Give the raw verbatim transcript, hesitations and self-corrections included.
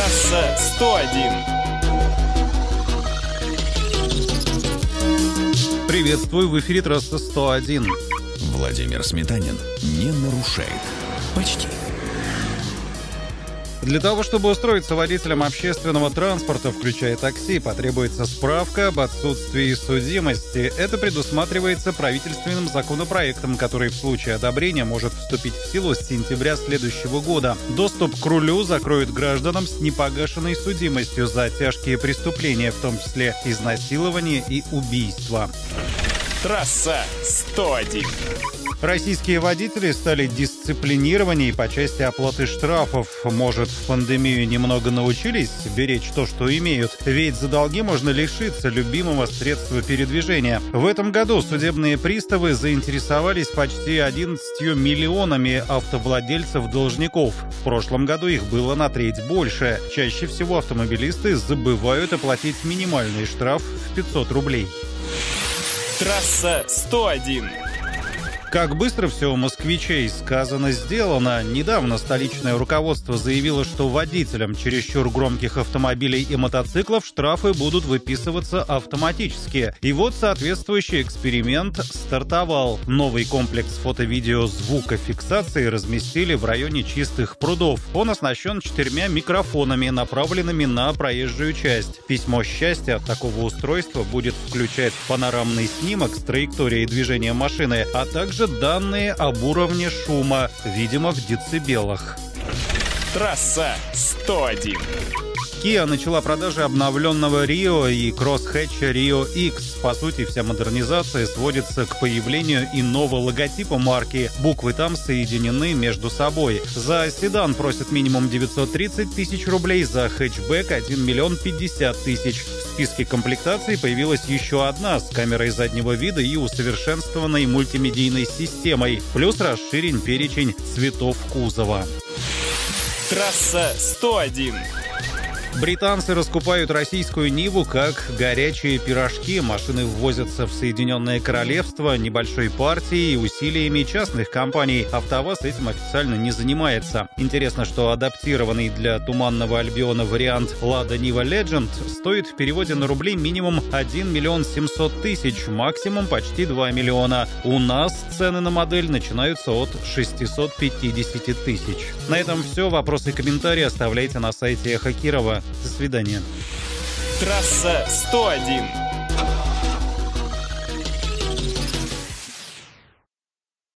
Трасса сто один. Приветствую, в эфире Трасса сто один. Владимир Сметанин не нарушает. Почти. Для того, чтобы устроиться водителем общественного транспорта, включая такси, потребуется справка об отсутствии судимости. Это предусматривается правительственным законопроектом, который в случае одобрения может вступить в силу с сентября следующего года. Доступ к рулю закроют гражданам с непогашенной судимостью за тяжкие преступления, в том числе изнасилование и убийство. Трасса сто один. Российские водители стали дисциплинированнее по части оплаты штрафов. Может, в пандемию немного научились беречь то, что имеют? Ведь за долги можно лишиться любимого средства передвижения. В этом году судебные приставы заинтересовались почти одиннадцатью миллионами автовладельцев-должников. В прошлом году их было на треть больше. Чаще всего автомобилисты забывают оплатить минимальный штраф в пятьсот рублей. Трасса сто один. Как быстро все у москвичей сказано, сделано. Недавно столичное руководство заявило, что водителям чересчур громких автомобилей и мотоциклов штрафы будут выписываться автоматически. И вот соответствующий эксперимент стартовал. Новый комплекс фото-видео-звукофиксации разместили в районе Чистых прудов. Он оснащен четырьмя микрофонами, направленными на проезжую часть. Письмо счастья от такого устройства будет включать панорамный снимок с траекторией движения машины, а также данные об уровне шума, видимо, в децибелах. Трасса сто один. Kia начала продажи обновленного Rio и кроссхэтча Rio X. По сути, вся модернизация сводится к появлению иного логотипа марки. Буквы там соединены между собой. За седан просят минимум девятьсот тридцать тысяч рублей, за хэтчбэк один миллион пятьдесят тысяч. В списке комплектаций появилась еще одна с камерой заднего вида и усовершенствованной мультимедийной системой. Плюс расширен перечень цветов кузова. Трасса сто один. Британцы раскупают российскую Ниву как горячие пирожки. Машины ввозятся в Соединенное Королевство небольшой партией и усилиями частных компаний. АвтоВАЗ этим официально не занимается. Интересно, что адаптированный для Туманного Альбиона вариант Lada Niva Legend стоит в переводе на рубли минимум один миллион семьсот тысяч, максимум почти два миллиона. У нас цены на модель начинаются от шестисот пятидесяти тысяч. На этом все. Вопросы и комментарии оставляйте на сайте Эхо Кирова. До свидания. Трасса сто один.